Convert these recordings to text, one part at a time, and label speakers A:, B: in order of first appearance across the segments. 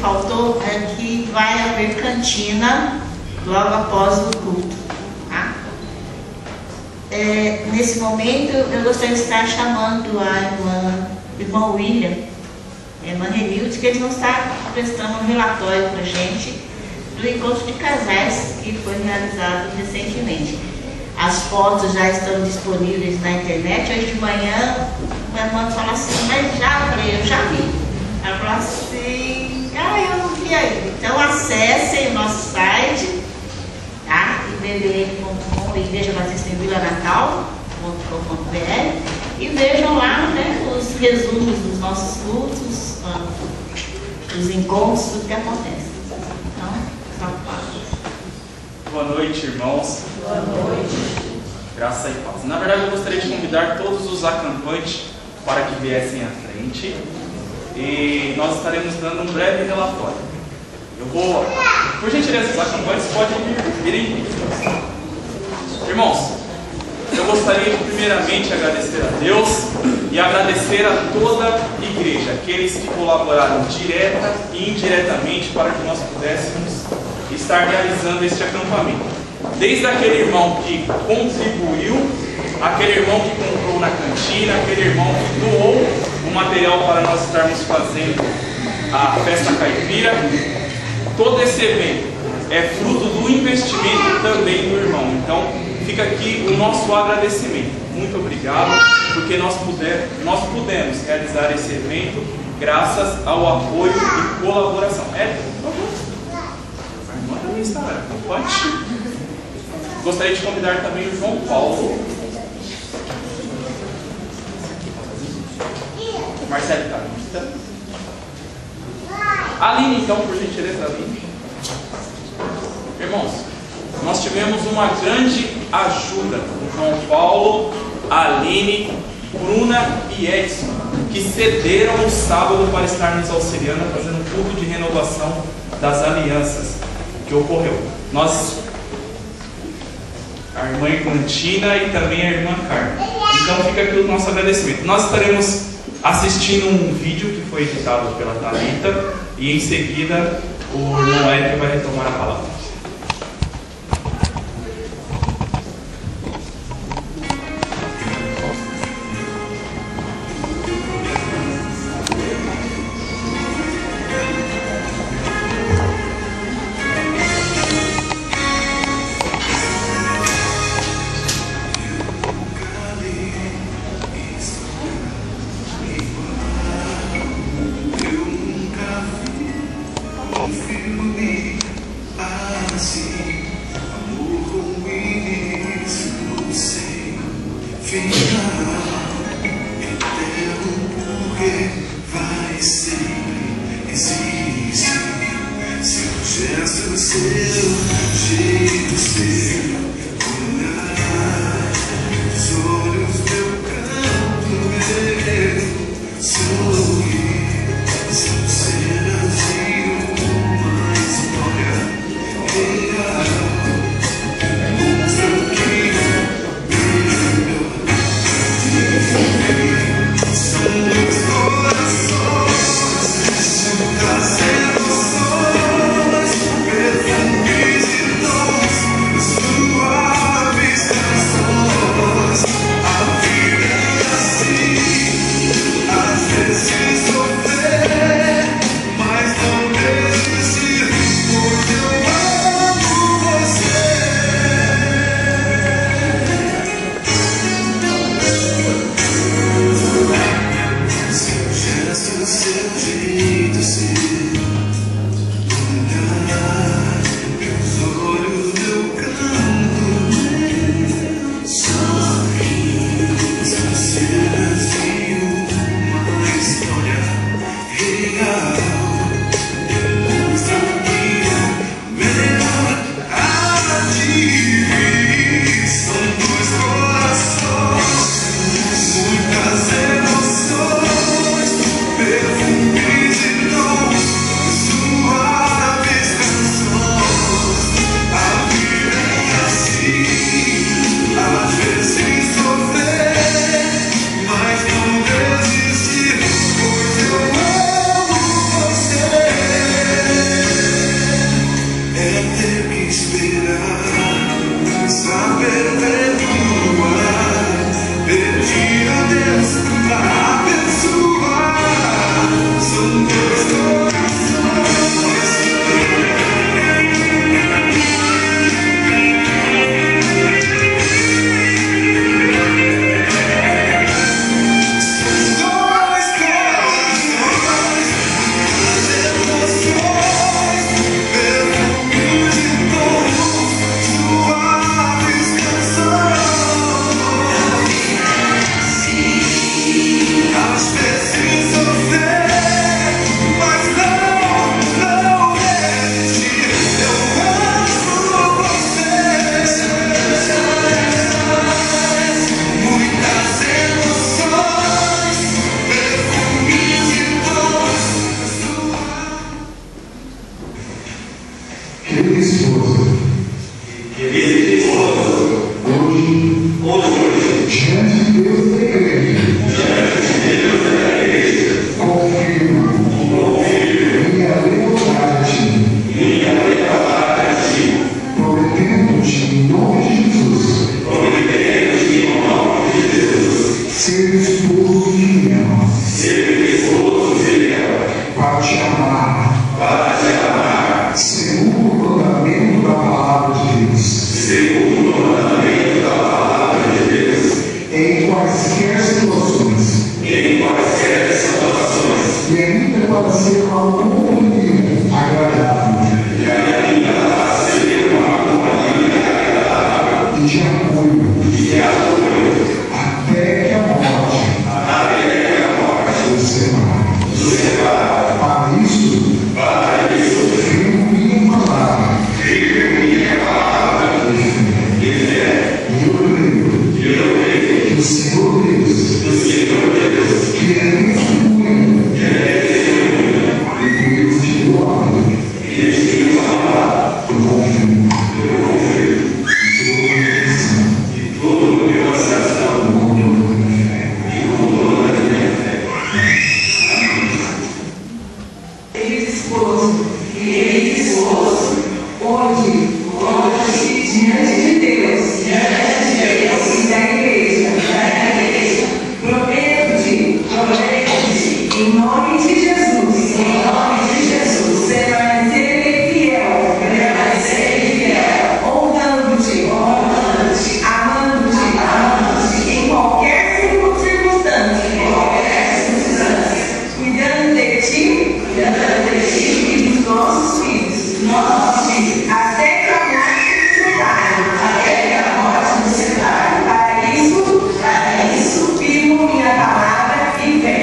A: faltou é que vai haver cantina logo após o culto. Tá? Nesse momento, eu gostaria de estar chamando a irmã William, a irmã Renilde, que eles vão estar prestando um relatório para a gente do encontro de casais que foi realizado recentemente. As fotos já estão disponíveis na internet. Hoje de manhã, uma irmã falou assim, mas já, eu falei, eu já vi. Ela falou assim, eu não vi ainda. Então acessem o nosso site, tá? ibbn.com, Igreja Batista em Vila Natal.com.br, e vejam lá, né, os resumos dos nossos cultos, os encontros, tudo que acontece. Então, só paz.
B: Boa noite, irmãos.
A: Boa noite.
B: Graça e paz. Na verdade, eu gostaria de convidar todos os acampantes para que viessem à frente. E nós estaremos dando um breve relatório. Eu vou, por gentileza, os acampantes podem vir em vídeo. Irmãos, eu gostaria de primeiramente agradecer a Deus e agradecer a toda a igreja, aqueles que colaboraram direta e indiretamente para que nós pudéssemos estar realizando este acampamento. Desde aquele irmão que contribuiu, aquele irmão que comprou na cantina, aquele irmão que doou o material para nós estarmos fazendo a festa caipira. Todo esse evento é fruto do investimento também do irmão. Então, fica aqui o nosso agradecimento. Muito obrigado, porque nós pudemos realizar esse evento graças ao apoio e colaboração. Por favor. A irmã também está, pode. Gostaria de convidar também o João Paulo. Marcelo Carista. Aline, então, por gentileza, Aline. Irmãos, nós tivemos uma grande ajuda do João Paulo, Aline, Bruna e Edson, que cederam no sábado para estar nos auxiliando, fazendo um culto de renovação das alianças que ocorreu. A irmã Irmantina e também a irmã Carmen. Então fica aqui o nosso agradecimento. Nós estaremos assistindo um vídeo que foi editado pela Thalita e em seguida o irmão Eric vai retomar a palavra.
C: Sua querida esposa, hoje, diante de Deus da igreja, confirmo minha lealdade, prometendo-te em nome de Jesus, ser esposo fiel, para te amar, segundo o mandamento da palavra de Deus, em quaisquer situações, e ainda para ser uma companhia agradável, e de apoio, até que a morte nos separe. Para isso, firmo minha palavra de fé. E eu creio que o Senhor Deus, que é testemunha e que Deus te deu a vida, eu confio e todo o meu coração com toda a minha fé. Querido esposo, hoje, diante de Deus e da igreja, prometo-te, em nome de Jesus, permanecer fiel, honrando-te, amando-te, em qualquer circunstância, cuidando de ti e dos nossos filhos, até que a morte nos separe. Para isso, firmo minha palavra e fé.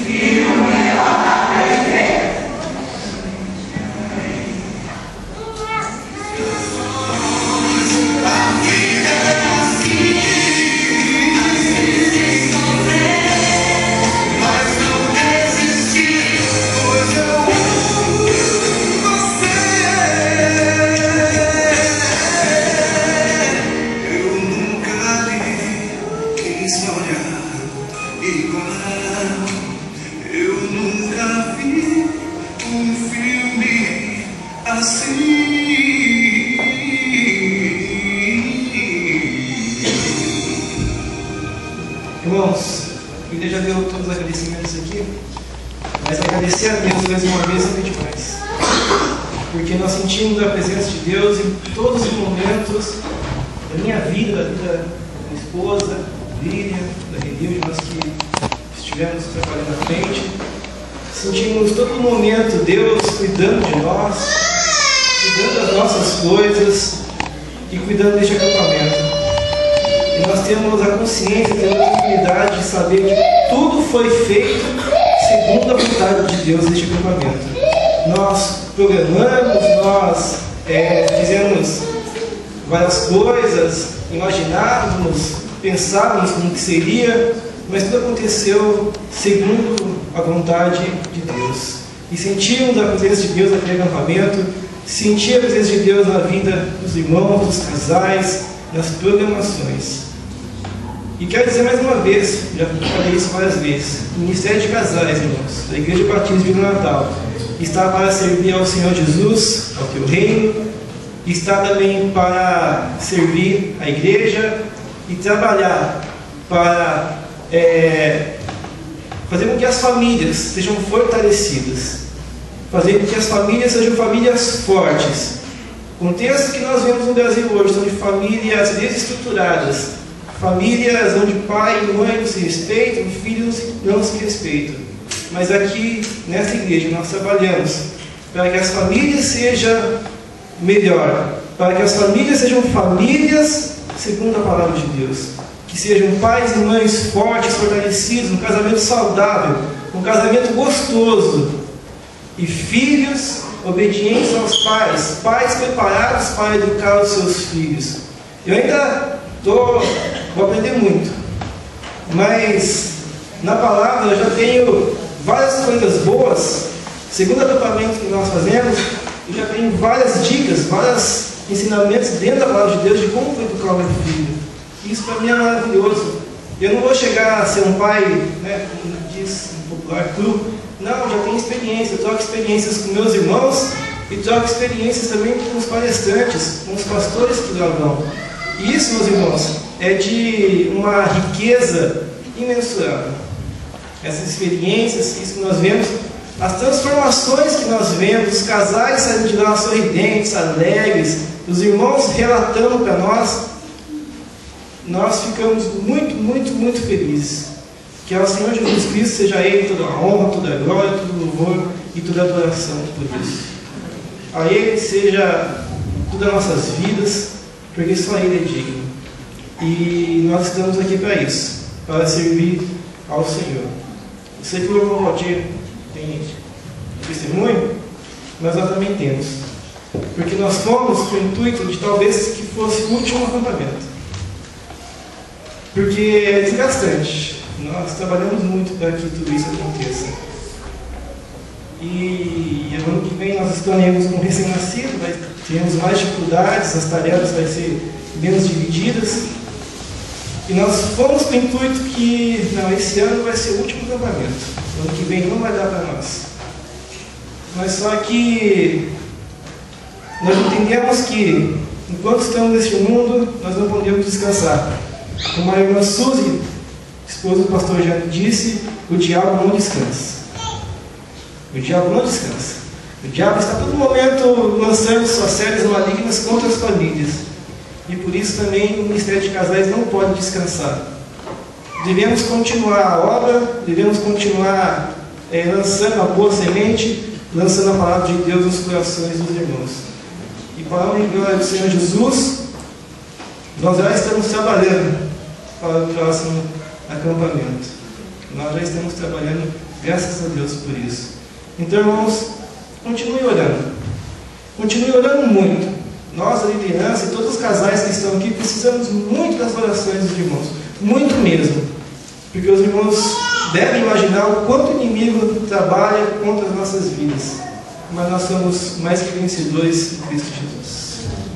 D: Irmãos, a igreja deu todos os agradecimentos aqui, mas agradecer a Deus mais uma vez é muito demais, porque nós sentimos a presença de Deus em todos os momentos da minha vida, da vida da minha esposa, Lilian, da Renilde, nós que estivemos trabalhando na frente. Sentimos todo momento Deus cuidando de nós, cuidando das nossas coisas e cuidando deste acampamento. E nós temos a consciência, temos a oportunidade de saber que tudo foi feito segundo a vontade de Deus neste acampamento. Nós programamos, nós fizemos várias coisas, imaginávamos, pensávamos como que seria, mas tudo aconteceu segundo a vontade de Deus. E sentimos a presença de Deus naquele acampamento, sentir a presença de Deus na vida dos irmãos, dos casais, nas programações. E quero dizer mais uma vez, já falei isso várias vezes, o Ministério de Casais, irmãos, da Igreja Batista de Vila Natal, está para servir ao Senhor Jesus, ao teu reino, está também para servir a igreja e trabalhar para fazer com que as famílias sejam fortalecidas, fazer com que as famílias sejam famílias fortes. O contexto que nós vemos no Brasil hoje são de famílias desestruturadas, famílias onde pai e mãe não se respeitam, filhos não se respeitam. Mas aqui, nessa igreja, nós trabalhamos para que as famílias sejam melhor, para que as famílias sejam famílias segundo a palavra de Deus, que sejam pais e mães fortes, fortalecidos, um casamento saudável, um casamento gostoso, e filhos obedientes aos pais, pais preparados para educar os seus filhos. Eu ainda vou aprender muito, mas na palavra eu já tenho várias coisas boas, segundo o acampamento que nós fazemos, e já tem várias dicas, vários ensinamentos dentro da palavra de Deus de como educar o meu filho. Isso para mim é maravilhoso. Eu não vou chegar a ser um pai, né, como diz um popular, cru. Não, já tenho experiência, eu troco experiências com meus irmãos e troco experiências também com os palestrantes, com os pastores que lá vão. E isso, meus irmãos, é de uma riqueza imensurável. Essas experiências, isso que nós vemos, as transformações que nós vemos, os casais saindo de lá sorridentes, alegres, os irmãos relatando para nós ficamos muito, muito, muito felizes. Que ao Senhor Jesus Cristo seja Ele toda a honra, toda a glória, todo o louvor e toda a adoração por isso. A Ele seja todas as nossas vidas, porque só Ele é digno. E nós estamos aqui para isso, para servir ao Senhor. Eu sei que o irmão Valdir tem testemunho, mas nós também temos. Porque nós fomos com o intuito de talvez que fosse o último acampamento. Porque é desgastante. Nós trabalhamos muito para que tudo isso aconteça. E ano que vem nós estaremos com um recém-nascido, teremos mais dificuldades, as tarefas vão ser menos divididas. E nós fomos com o intuito que, não, esse ano vai ser o último acampamento. Ano que vem não vai dar para nós. Mas só que nós entendemos que, enquanto estamos neste mundo, nós não podemos descansar. Como a irmã Suzy, esposa do pastor já disse, o diabo não descansa. O diabo não descansa. O diabo está a todo momento lançando suas séries malignas contra as famílias. E por isso também o Ministério de Casais não pode descansar. Devemos continuar a obra, devemos continuar lançando a boa semente, lançando a palavra de Deus nos corações dos irmãos. E para a honra e glória do Senhor Jesus, nós já estamos trabalhando para o próximo acampamento. Nós já estamos trabalhando, graças a Deus por isso. Então, irmãos, continue orando. Continue orando muito. Nós, a liderança e todos os casais que estão aqui, precisamos muito das orações dos irmãos. Muito mesmo. Porque os irmãos devem imaginar o quanto o inimigo trabalha contra as nossas vidas. Mas nós somos mais que vencedores em Cristo Jesus.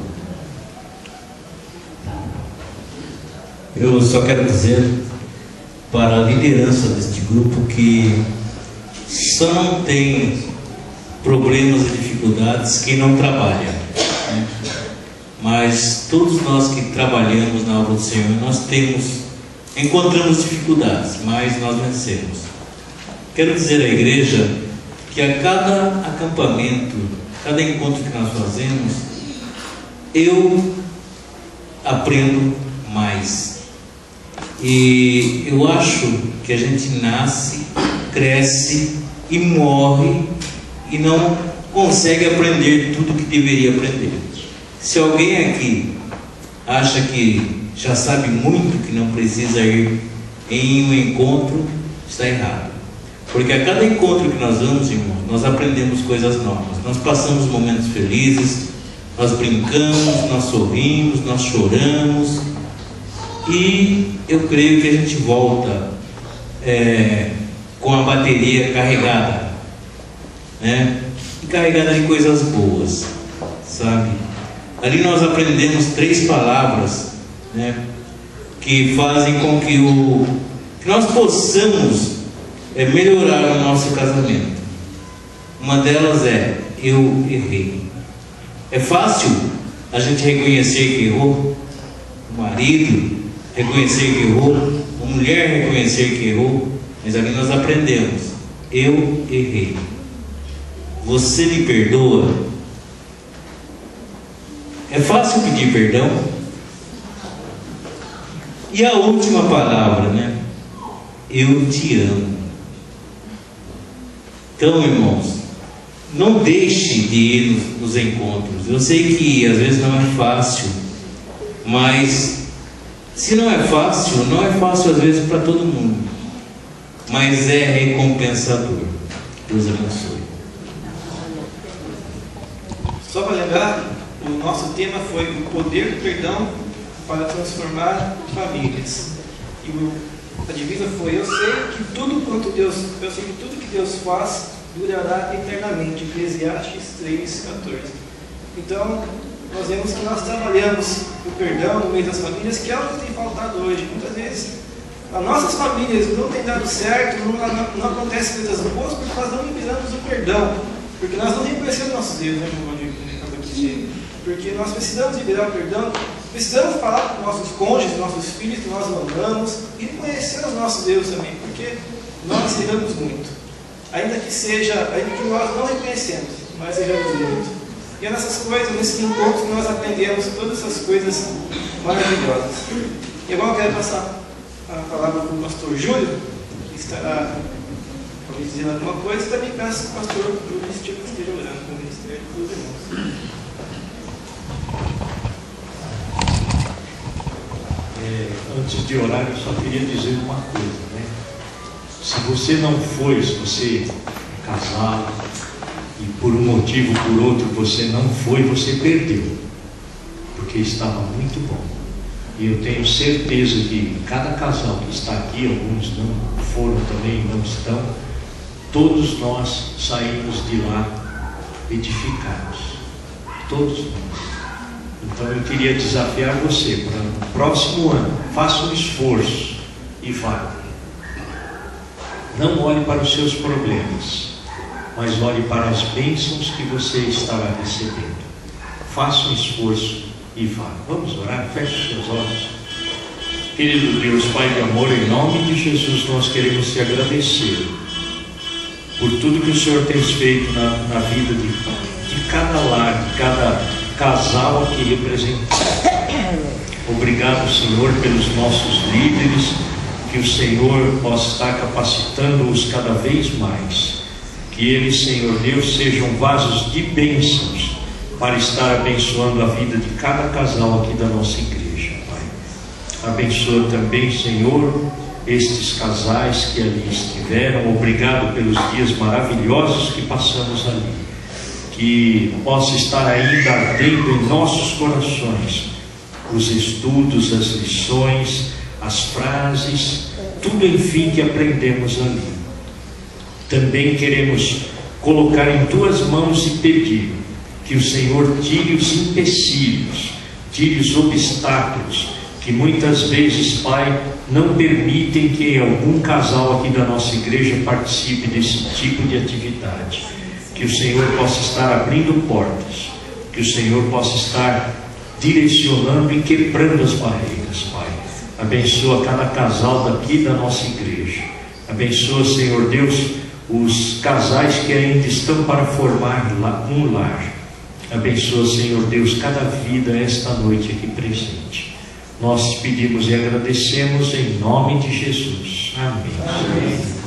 E: Eu só quero dizer para a liderança deste grupo que só não tem problemas e dificuldades quem não trabalha, né? Mas todos nós que trabalhamos na obra do Senhor, nós encontramos dificuldades, mas nós vencemos. Quero dizer à igreja que a cada acampamento, cada encontro que nós fazemos, eu aprendo mais. E eu acho que a gente nasce, cresce e morre e não consegue aprender tudo que deveria aprender. Se alguém aqui acha que já sabe muito, que não precisa ir em um encontro, está errado. Porque a cada encontro que nós vamos, irmãos, nós aprendemos coisas novas. Nós passamos momentos felizes, nós brincamos, nós sorrimos, nós choramos. E eu creio que a gente volta com a bateria carregada, né? E carregada de coisas boas, sabe? Ali nós aprendemos 3 palavras, né, que fazem com que nós possamos melhorar o nosso casamento. Uma delas é: eu errei. É fácil a gente reconhecer que errou, o marido reconhecer que errou, a mulher reconhecer que errou, mas ali nós aprendemos: eu errei. Você me perdoa? É fácil pedir perdão? E a última palavra, né? Eu te amo. Então, irmãos, não deixe de ir nos encontros. Eu sei que às vezes não é fácil, mas se não é fácil, não é fácil às vezes para todo mundo, mas é recompensador. Deus abençoe.
D: Só para lembrar, o nosso tema foi o poder do perdão para transformar famílias. E a divisa foi: eu sei que tudo que Deus faz durará eternamente. Eclesiastes 3:14. Então, nós vemos que nós trabalhamos o perdão no meio das famílias, que é algo que tem faltado hoje. Muitas vezes, as nossas famílias não tem dado certo, não acontece coisas boas, porque nós não liberamos o perdão. Porque nós não reconhecemos nossos erros, né, como eu acabo de dizer. Porque nós precisamos liberar o perdão, precisamos falar com nossos cônjuges, nossos filhos, que nós amamos, e reconhecer os nossos erros também, porque nós erramos muito. Ainda que nós não reconhecemos, mas erramos muito. E é nessas coisas, nesses encontros, que nós aprendemos todas essas coisas maravilhosas. E agora eu quero passar a palavra para o pastor Júlio, que estará dizendo alguma coisa, e também peço que o pastor Júlio esteja orando com o ministério dos irmãos.
F: Antes de orar, eu só queria dizer uma coisa, né? Se você é casado, e por um motivo ou por outro você não foi, você perdeu, porque estava muito bom. E eu tenho certeza que cada casal que está aqui, alguns não foram também, não estão, todos nós saímos de lá edificados, todos nós. Então eu queria desafiar você para no próximo ano, faça um esforço e vá. Não olhe para os seus problemas, mas olhe para as bênçãos que você estará recebendo. Faça um esforço e vá. Vamos orar? Feche seus olhos. Querido Deus, Pai de amor, em nome de Jesus nós queremos te agradecer por tudo que o Senhor tem feito na vida de cada lar, de cada casal aqui representado. Obrigado, Senhor, pelos nossos líderes, que o Senhor possa estar capacitando-os cada vez mais. Que eles, Senhor Deus, sejam vasos de bênçãos para estar abençoando a vida de cada casal aqui da nossa igreja, Pai. Abençoa também, Senhor, estes casais que ali estiveram. Obrigado pelos dias maravilhosos que passamos ali. Que possa estar ainda ardendo em nossos corações os estudos, as lições, as frases, tudo enfim que aprendemos ali. Também queremos colocar em tuas mãos e pedir que o Senhor tire os empecilhos, tire os obstáculos, que muitas vezes, Pai, não permitem que algum casal aqui da nossa igreja participe desse tipo de atividade. Que o Senhor possa estar abrindo portas, que o Senhor possa estar direcionando e quebrando as barreiras, Pai. Abençoa cada casal daqui da nossa igreja. Abençoa, Senhor Deus, os casais que ainda estão para formar um lar. Abençoa, Senhor Deus, cada vida esta noite aqui presente. Nós te pedimos e agradecemos em nome de Jesus. Amém. Amém.